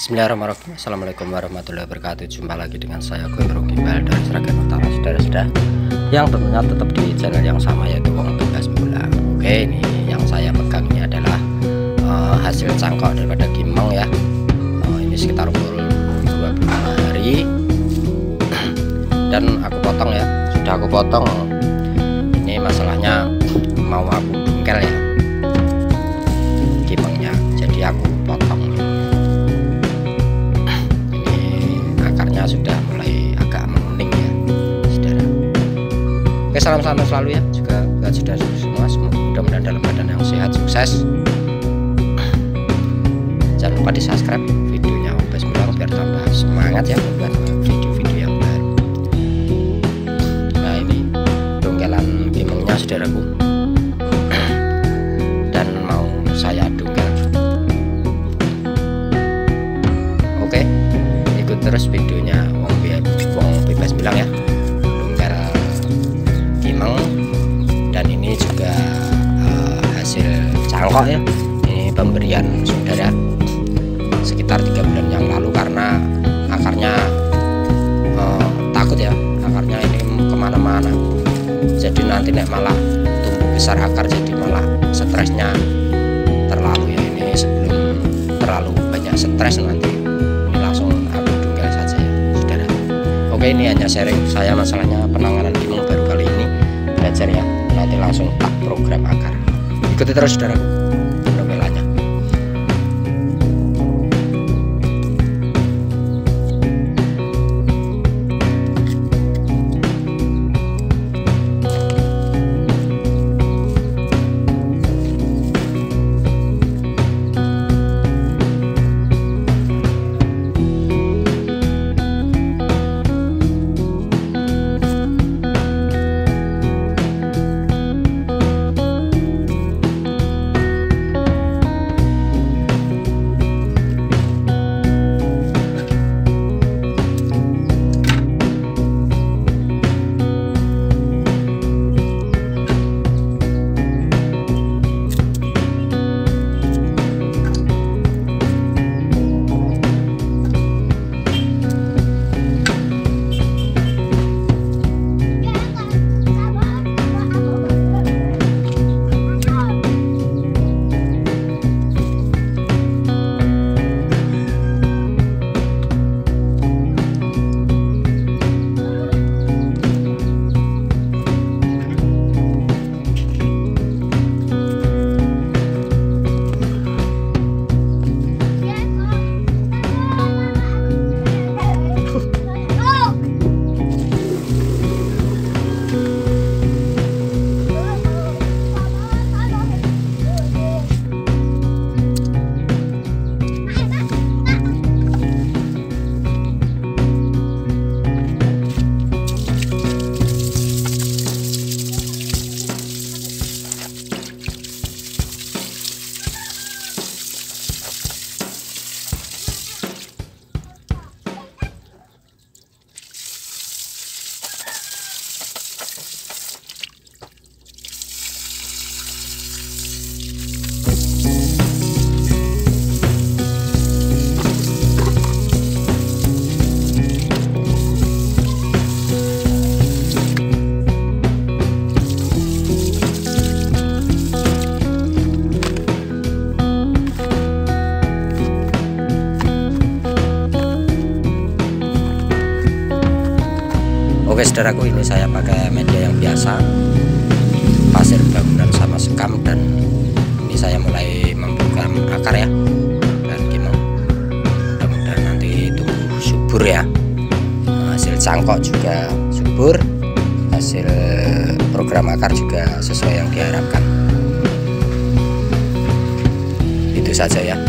Bismillahirrahmanirrahim. Assalamualaikum warahmatullahi wabarakatuh. Jumpa lagi dengan saya Bro Gimbal dari Sragen Utara, saudara-saudara yang tentunya tetap di channel yang sama, yaitu Wong Bebas Bola. Oke, ini yang saya pegang ini adalah hasil cangkok daripada Gimong ya. Ini sekitar umur 25 hari dan aku potong ya, sudah aku potong. Ini masalahnya mau aku dungkel ya Gimongnya, jadi aku potong. Sudah mulai agak menguning ya, saudara. Oke, salam santai selalu ya, juga buat saudara semua, semoga mudah-mudahan dalam keadaan yang sehat, sukses. Jangan lupa di subscribe videonya Om Bes Bilang biar tambah semangat ya membuat video-video yang baru. Nah, ini dongkelan Gimongnya, saudaraku, dan mau saya dongkel. Oke, ikut terus videonya Wong Bebas Bilang ya, dongkel Gimong. Dan ini juga hasil cangkok ya, ini pemberian saudara sekitar 3 bulan yang lalu, karena akarnya takut ya, akarnya ini kemana-mana, jadi nanti nek malah tumbuh besar akar jadi malah stresnya terlalu ya. Ini sebelum terlalu banyak stres nanti langsung aku dongkel saja ya, saudara. Oke, ini hanya sharing saya masalahnya penanganan Gimong baru kali ini belajar ya, nanti langsung tak program akar. Ikuti terus saudaraku dongkelannya. Oke saudaraku, ini saya pakai media yang biasa, pasir bangunan sama sekam, dan ini saya mulai memprogram akar ya dan Gimong. Mudah-mudahan nanti tumbuh subur ya, hasil cangkok juga subur, hasil program akar juga sesuai yang diharapkan. Itu saja ya.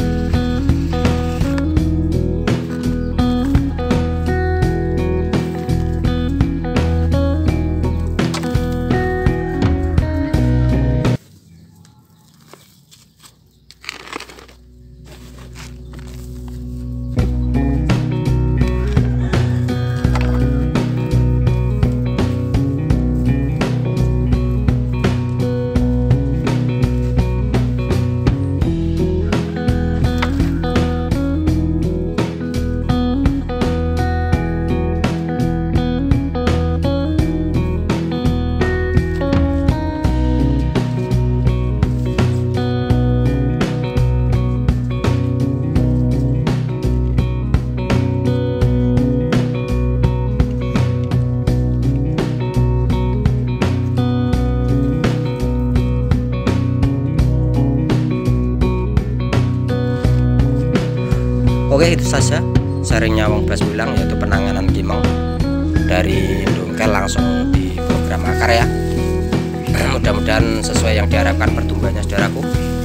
Oke, itu saja sharingnya Wong Blas bilang, yaitu penanganan kimeng dari ndungkel langsung di program akar ya. Mudah-mudahan sesuai yang diharapkan pertumbuhannya saudaraku.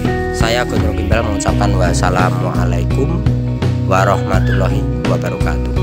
Saya Gondrong Gimbal mengucapkan wassalamualaikum warahmatullahi wabarakatuh.